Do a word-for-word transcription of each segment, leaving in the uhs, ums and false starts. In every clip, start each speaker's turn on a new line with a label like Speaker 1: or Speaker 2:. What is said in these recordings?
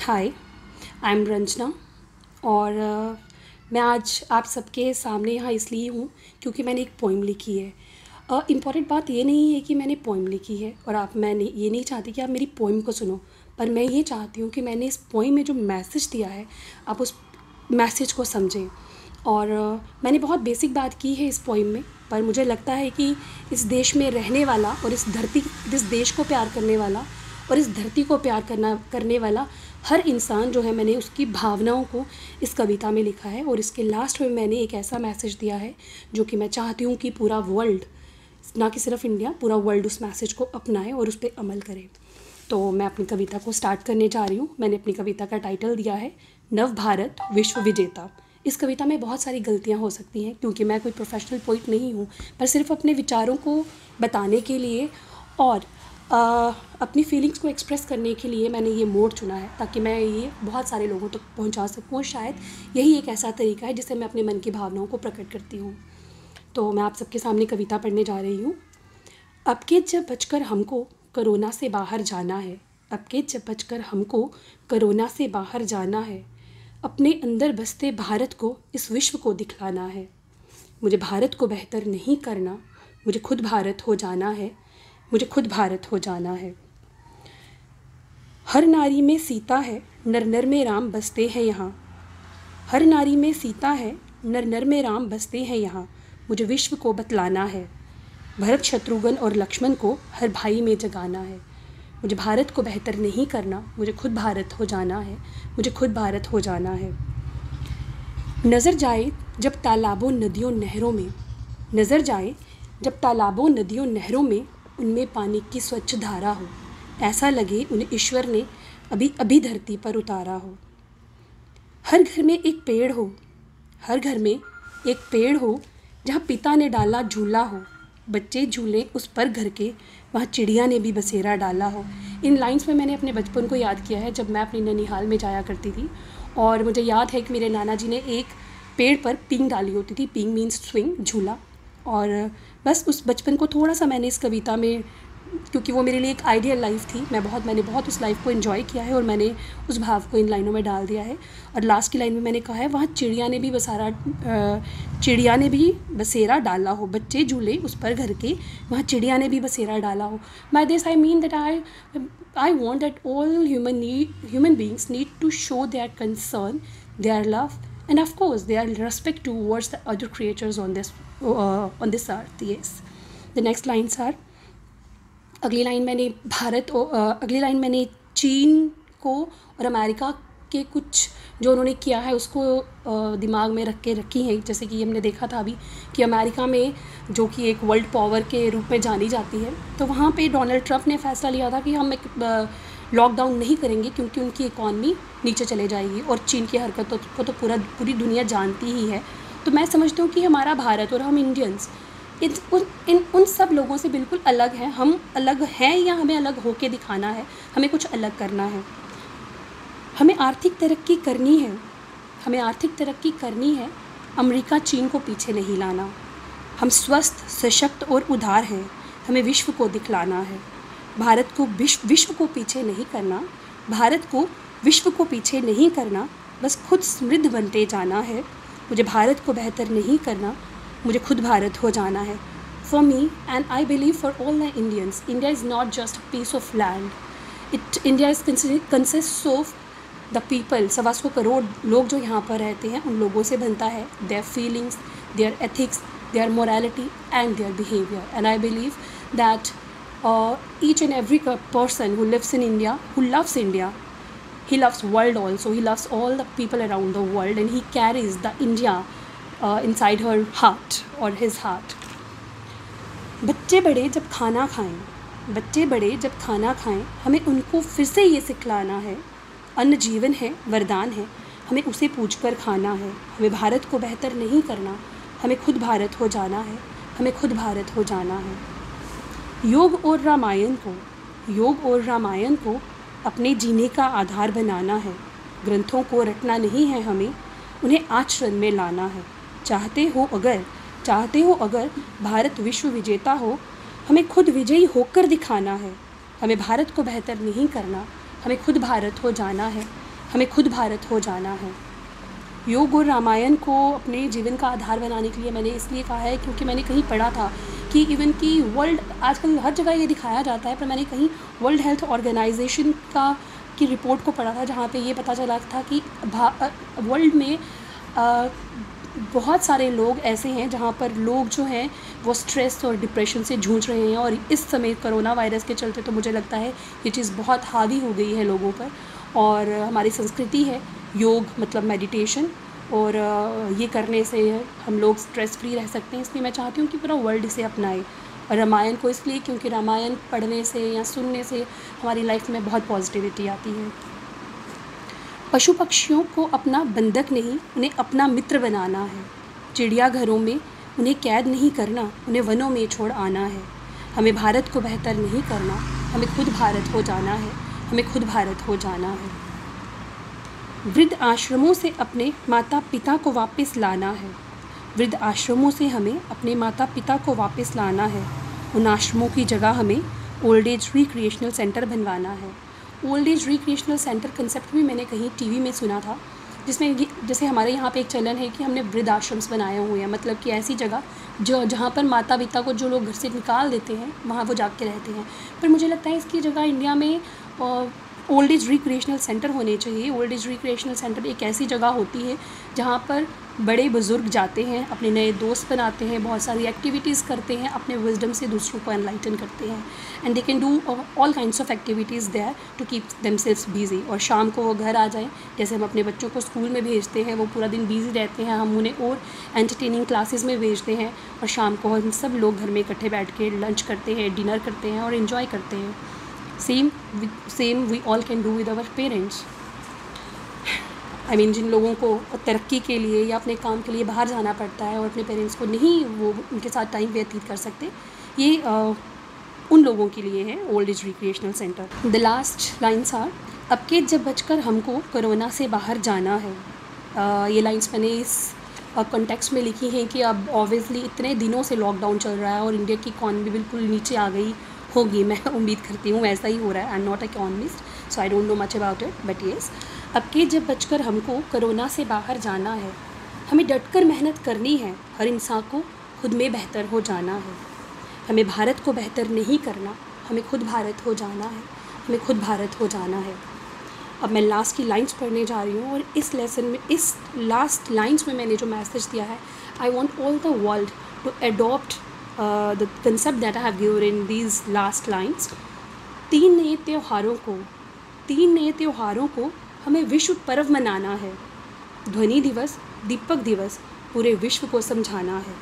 Speaker 1: Hi, I am Ranjana और अ, मैं आज आप सबके सामने यहाँ इसलिए हूँ क्योंकि मैंने एक पोइम लिखी है। इम्पॉर्टेंट बात ये नहीं है कि मैंने पोइम लिखी है और आप मैं नहीं ये नहीं चाहती कि आप मेरी पोइम को सुनो, पर मैं ये चाहती हूँ कि मैंने इस पोइम में जो मैसेज दिया है आप उस मैसेज को समझें। और अ, मैंने बहुत बेसिक बात की है इस पोइम में, पर मुझे लगता है कि इस देश में रहने वाला और इस धरती इस देश को प्यार करने वाला और इस धरती को प्यार करना करने वाला हर इंसान जो है, मैंने उसकी भावनाओं को इस कविता में लिखा है। और इसके लास्ट में मैंने एक ऐसा मैसेज दिया है जो कि मैं चाहती हूँ कि पूरा वर्ल्ड, ना कि सिर्फ इंडिया, पूरा वर्ल्ड उस मैसेज को अपनाए और उस पर अमल करे। तो मैं अपनी कविता को स्टार्ट करने जा रही हूँ। मैंने अपनी कविता का टाइटल दिया है नव भारत विश्व विजेता। इस कविता में बहुत सारी गलतियाँ हो सकती हैं क्योंकि मैं कोई प्रोफेशनल पोइट नहीं हूँ, पर सिर्फ अपने विचारों को बताने के लिए और आ, अपनी फीलिंग्स को एक्सप्रेस करने के लिए मैंने ये मोड चुना है ताकि मैं ये बहुत सारे लोगों तक पहुंचा सकूं। और शायद यही एक ऐसा तरीका है जिससे मैं अपने मन की भावनाओं को प्रकट करती हूँ। तो मैं आप सबके सामने कविता पढ़ने जा रही हूँ। अब के जब बचकर हमको कोरोना से बाहर जाना है, अब के जब बचकर हमको कोरोना से बाहर जाना है, अपने अंदर बसते भारत को इस विश्व को दिखलाना है। मुझे भारत को बेहतर नहीं करना, मुझे खुद भारत हो जाना है, मुझे खुद भारत हो जाना है। हर नारी में सीता है, नर नर में राम बसते हैं यहाँ। हर नारी में सीता है, नर नर में राम बसते हैं यहाँ। मुझे विश्व को बतलाना है, भरत शत्रुघ्न और लक्ष्मण को हर भाई में जगाना है। मुझे भारत को बेहतर नहीं करना, मुझे खुद भारत हो जाना है, मुझे खुद भारत हो जाना है। नज़र जाए जब तालाबों नदियों नहरों में, नज़र जाए जब तालाबों नदियों नहरों में, उनमें पानी की स्वच्छ धारा हो, ऐसा लगे उन्हें ईश्वर ने अभी अभी धरती पर उतारा हो। हर घर में एक पेड़ हो, हर घर में एक पेड़ हो, जहाँ पिता ने डाला झूला हो, बच्चे झूले उस पर घर के, वहाँ चिड़िया ने भी बसेरा डाला हो। इन लाइंस में मैंने अपने बचपन को याद किया है जब मैं अपनी ननिहाल में जाया करती थी और मुझे याद है कि मेरे नाना जी ने एक पेड़ पर पींग डाली होती थी। पींग मीन्स स्विंग, झूला। और बस उस बचपन को थोड़ा सा मैंने इस कविता में, क्योंकि वो मेरे लिए एक आइडियल लाइफ थी, मैं बहुत मैंने बहुत उस लाइफ को एंजॉय किया है और मैंने उस भाव को इन लाइनों में डाल दिया है। और लास्ट की लाइन में मैंने कहा है, वहाँ चिड़िया ने भी बसारा चिड़िया ने भी बसेरा डाला हो, बच्चे झूले उस पर घर के, वहाँ चिड़िया ने भी बसेरा डाला हो। By this I mean that I I want that all human need human beings need to show their concern, their love, and of course their respect towards the other creatures on this uh, on this earth. Yes, the next lines are, अगली line मैंने भारत और uh, अगली line मैंने चीन को और America के कुछ जो उन्होंने किया है उसको uh, दिमाग में रख के रखी हैं। जैसे कि हमने देखा था अभी कि अमेरिका में, जो कि एक वर्ल्ड पावर के रूप में जानी जाती है, तो वहाँ पे डोनाल्ड ट्रंप ने फैसला लिया था कि हम एक uh, लॉकडाउन नहीं करेंगे क्योंकि उनकी इकॉनमी नीचे चले जाएगी। और चीन की हरकतों को तो पूरा पूरी दुनिया जानती ही है। तो मैं समझती हूँ कि हमारा भारत और हम इंडियंस इन उन इन उन सब लोगों से बिल्कुल अलग हैं। हम अलग हैं या हमें अलग होके दिखाना है, हमें कुछ अलग करना है। हमें आर्थिक तरक्की करनी है, हमें आर्थिक तरक्की करनी है, अमेरिका चीन को पीछे नहीं लाना। हम स्वस्थ, सशक्त और उदार हैं, हमें विश्व को दिखलाना है। भारत को विश्व विश्व को पीछे नहीं करना, भारत को विश्व को पीछे नहीं करना, बस खुद समृद्ध बनते जाना है। मुझे भारत को बेहतर नहीं करना, मुझे खुद भारत हो जाना है। For me and I believe for all the Indians, India is not just a piece of land, it India is consist of the people. सवा सौ करोड़ लोग जो यहाँ पर रहते हैं, उन लोगों से बनता है their feelings, their ethics, their morality and their behaviour. And I believe that Uh, each and every person who lives in India, who loves India, he loves world also, he loves all the people around the world, and he carries the India uh, inside her heart or his heart. बच्चे बड़े जब खाना खाएं, बच्चे बड़े जब खाना खाएं, हमें उनको फिर से ये सिखलाना है, अन्न जीवन है, वरदान है, हमें उसे पूछ कर खाना है। हमें भारत को बेहतर नहीं करना, हमें खुद भारत हो जाना है, हमें खुद भारत हो जाना है। योग और रामायण को योग और रामायण को अपने जीने का आधार बनाना है। ग्रंथों को रटना नहीं है हमें, उन्हें आचरण में लाना है। चाहते हो अगर चाहते हो अगर भारत विश्व विजेता हो, हमें खुद विजयी होकर दिखाना है। हमें भारत को बेहतर नहीं करना, हमें खुद भारत हो जाना है, हमें खुद भारत हो जाना है। योग और रामायण को अपने जीवन का आधार बनाने के लिए मैंने इसलिए कहा है क्योंकि मैंने कहीं पढ़ा था कि इवन कि वर्ल्ड, आजकल हर जगह ये दिखाया जाता है, पर मैंने कहीं वर्ल्ड हेल्थ ऑर्गेनाइजेशन का की रिपोर्ट को पढ़ा था जहाँ पे ये पता चला था कि वर्ल्ड में आ, बहुत सारे लोग ऐसे हैं जहाँ पर लोग जो हैं वो स्ट्रेस और डिप्रेशन से जूझ रहे हैं, और इस समय कोरोना वायरस के चलते तो मुझे लगता है ये चीज़ बहुत हावी हो गई है लोगों पर। और हमारी संस्कृति है योग मतलब मेडिटेशन, और ये करने से हम लोग स्ट्रेस फ्री रह सकते हैं, इसलिए मैं चाहती हूँ कि पूरा वर्ल्ड इसे अपनाए। और रामायण को इसलिए क्योंकि रामायण पढ़ने से या सुनने से हमारी लाइफ में बहुत पॉजिटिविटी आती है। पशु पक्षियों को अपना बंधक नहीं, उन्हें अपना मित्र बनाना है। चिड़ियाघरों में उन्हें कैद नहीं करना, उन्हें वनों में छोड़ आना है। हमें भारत को बेहतर नहीं करना, हमें खुद भारत हो जाना है, हमें खुद भारत हो जाना है। वृद्ध आश्रमों से अपने माता पिता को वापस लाना है। वृद्ध आश्रमों से हमें अपने माता पिता को वापस लाना है। उन आश्रमों की जगह हमें ओल्ड एज रिक्रिएशनल सेंटर बनवाना है। Old age recreational centre concept भी मैंने कहीं टीवी में सुना था, जिसमें जैसे हमारे यहाँ पे एक चलन है कि हमने वृद्ध आश्रम्स बनाए हुए हैं, मतलब कि ऐसी जगह जो जहाँ पर माता पिता को जो लोग घर से निकाल देते हैं वहाँ वो जाके रहते हैं। पर मुझे लगता है इसकी जगह इंडिया में ओल्ड एज रिक्रिएशनल सेंटर होने चाहिए। ओल्ड एज रिक्रिएशनल सेंटर एक ऐसी जगह होती है जहाँ पर बड़े बुज़ुर्ग जाते हैं, अपने नए दोस्त बनाते हैं, बहुत सारी एक्टिविटीज़ करते हैं, अपने विजडम से दूसरों को एनलाइटन करते हैं, and they can do all kinds of activities there to keep themselves busy. और शाम को वो घर आ जाएं, जैसे हम अपने बच्चों को स्कूल में भेजते हैं, वो पूरा दिन बिजी रहते हैं, हम उन्हें और एंटरटेनिंग क्लासेस में भेजते हैं, और शाम को हम सब लोग घर में इकट्ठे बैठ के लंच करते हैं, डिनर करते हैं और इन्जॉय करते हैं। Same same we all can do with our parents. I mean जिन लोगों को तरक्की के लिए या अपने काम के लिए बाहर जाना पड़ता है और अपने पेरेंट्स को नहीं वो उनके साथ टाइम व्यतीत कर सकते, ये uh, उन लोगों के लिए है old age recreational centre. The last lines are, अब के जब बचकर हमको कोरोना से बाहर जाना है। uh, ये लाइन्स मैंने इस कॉन्टेक्स्ट uh, में लिखी हैं कि अब ऑब्वियसली इतने दिनों से लॉकडाउन चल रहा है और इंडिया की इकॉनमी बिल्कुल नीचे आ गई होगी, मैं उम्मीद करती हूँ ऐसा ही हो रहा है। I am not economist so I don't know much about it, but yes, अब के जब बचकर हमको कोरोना से बाहर जाना है, हमें डटकर मेहनत करनी है, हर इंसान को खुद में बेहतर हो जाना है। हमें भारत को बेहतर नहीं करना, हमें खुद भारत हो जाना है, हमें खुद भारत हो जाना है। अब मैं लास्ट की लाइंस पढ़ने जा रही हूँ, और इस लेसन में इस लास्ट लाइंस में मैंने जो मैसेज दिया है, I want all the world to adopt the concept that I have given in these last lines. तीन नए त्योहारों को तीन नए त्योहारों को हमें विश्व पर्व मनाना है। ध्वनि दिवस, दीपक दिवस पूरे विश्व को समझाना है।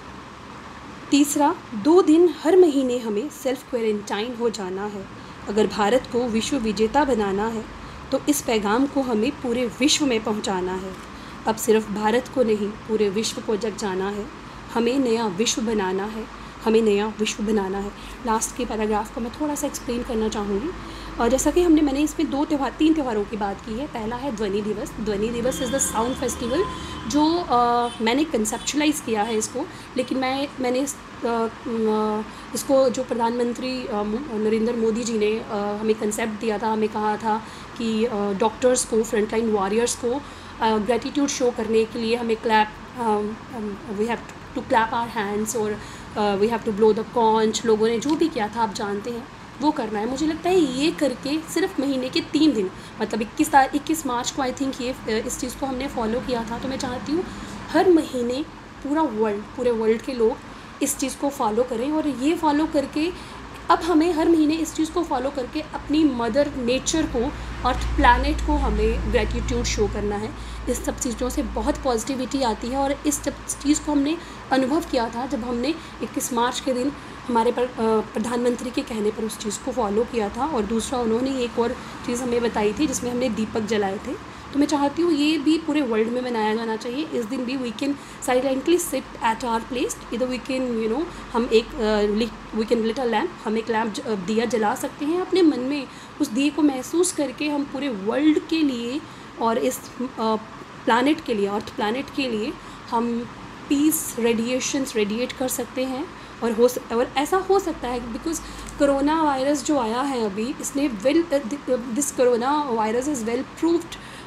Speaker 1: तीसरा, दो दिन हर महीने हमें सेल्फ क्वारंटाइन हो जाना है। अगर भारत को विश्व विजेता बनाना है तो इस पैगाम को हमें पूरे विश्व में पहुंचाना है। अब सिर्फ भारत को नहीं, पूरे विश्व को जग जाना है। हमें नया विश्व बनाना है, हमें नया विश्व बनाना है। लास्ट के पैराग्राफ को मैं थोड़ा सा एक्सप्लेन करना चाहूँगी। और जैसा कि हमने मैंने इसमें दो त्यौहार तीन त्योहारों की बात की है। पहला है ध्वनि दिवस। ध्वनि दिवस इज़ द साउंड फेस्टिवल, जो आ, मैंने कंसेप्चुलाइज़ किया है इसको, लेकिन मैं मैंने इस, आ, इसको जो प्रधानमंत्री नरेंद्र मोदी जी ने आ, हमें कंसेप्ट दिया था, हमें कहा था कि डॉक्टर्स को, फ्रंटलाइन वॉरियर्स को ग्रेटिट्यूड शो करने के लिए हमें clap we have to clap our hands और we have to blow the conch. लोगों ने जो भी किया था आप जानते हैं, वो करना है। मुझे लगता है ये करके सिर्फ महीने के तीन दिन, मतलब इक्कीस तारीख इक्कीस मार्च को आई थिंक ये इस चीज़ को हमने फॉलो किया था। तो मैं चाहती हूँ हर महीने पूरा वर्ल्ड पूरे वर्ल्ड के लोग इस चीज़ को फॉलो करें, और ये फॉलो करके अब हमें हर महीने इस चीज़ को फॉलो करके अपनी मदर नेचर को, अर्थ प्लैनेट को हमें ग्रेटिट्यूड शो करना है। इस सब चीज़ों से बहुत पॉजिटिविटी आती है, और इस सब चीज़ को हमने अनुभव किया था जब हमने इक्कीस मार्च के दिन हमारे पर प्रधानमंत्री के कहने पर उस चीज़ को फॉलो किया था। और दूसरा, उन्होंने एक और चीज़ हमें बताई थी जिसमें हमने दीपक जलाए थे। तो मैं चाहती हूँ ये भी पूरे वर्ल्ड में मनाया जाना चाहिए। इस दिन भी we can silently sit at our place, इधर वी कैन यू नो हम एक we can lit a lamp, हम एक लैम्प दिया जला सकते हैं अपने मन में। उस दिए को महसूस करके हम पूरे वर्ल्ड के लिए और इस प्लैनेट के लिए, अर्थ प्लैनेट के लिए हम पीस रेडिएशंस रेडिएट कर सकते हैं। और हो और ऐसा हो सकता है बिकॉज कोरोना वायरस जो आया है अभी, इसने well this corona virus is well proved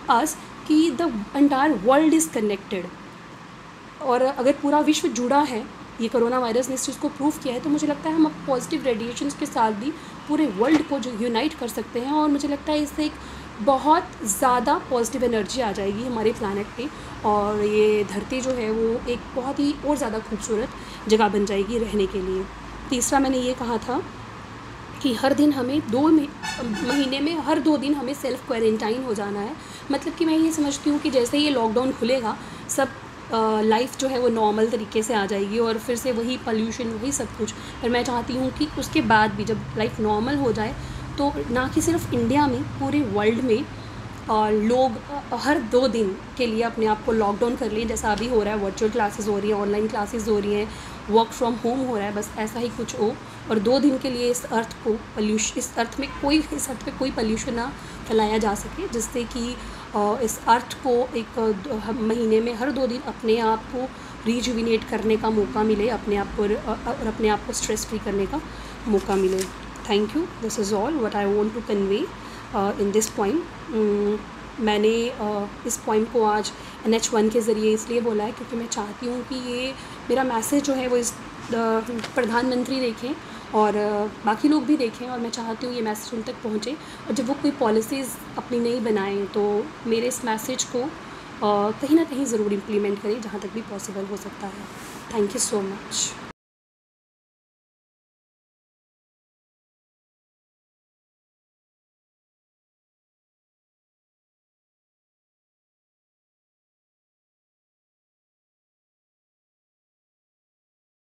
Speaker 1: us कि the entire world is connected, और अगर पूरा विश्व जुड़ा है, ये कोरोना वायरस ने इस चीज़ को प्रूव किया है, तो मुझे लगता है हम अब पॉजिटिव रेडिएशंस के साथ भी पूरे वर्ल्ड को जो यूनाइट कर सकते हैं। और मुझे लगता है इससे एक बहुत ज़्यादा पॉजिटिव एनर्जी आ जाएगी हमारे प्लानट पे, और ये धरती जो है वो एक बहुत ही और ज़्यादा खूबसूरत जगह बन जाएगी रहने के लिए। तीसरा मैंने ये कहा था कि हर दिन हमें दो महीने में हर दो दिन हमें सेल्फ़ क्वारंटाइन हो जाना है। मतलब कि मैं ये समझती हूँ कि जैसे ही ये लॉकडाउन खुलेगा, सब लाइफ जो है वो नॉर्मल तरीके से आ जाएगी और फिर से वही पोल्यूशन, वही सब कुछ। पर मैं चाहती हूँ कि उसके बाद भी जब लाइफ नॉर्मल हो जाए, तो ना कि सिर्फ इंडिया में, पूरे वर्ल्ड में और लोग हर दो दिन के लिए अपने आप को लॉकडाउन कर लें, जैसा अभी हो रहा है। वर्चुअल क्लासेस हो रही हैं, ऑनलाइन क्लासेस हो रही हैं, वर्क फ्रॉम होम हो रहा है, बस ऐसा ही कुछ हो। और दो दिन के लिए इस अर्थ को पोल्यूशन इस अर्थ में कोई इस अर्थ पे कोई पोल्यूशन ना फैलाया जा सके, जिससे कि इस अर्थ को एक महीने में हर दो दिन अपने आप को रिजुविनेट करने का मौका मिले, अपने आप को और अपने आप को स्ट्रेस फ्री करने का मौका मिले। Thank you. This is all what I want to convey in this point. मैंने uh, इस पॉइंट को आज एन एच वन के ज़रिए इसलिए बोला है क्योंकि मैं चाहती हूँ कि ये मेरा मैसेज जो है वो इस प्रधानमंत्री देखें और uh, बाकी लोग भी देखें, और मैं चाहती हूँ ये मैसेज उन तक पहुँचे। और जब वो कोई पॉलिसीज़ अपनी नई बनाएं, तो मेरे इस मैसेज को uh, कहीं ना कहीं ज़रूर इम्प्लीमेंट करें, जहाँ तक भी पॉसिबल हो सकता है। Thank you so much.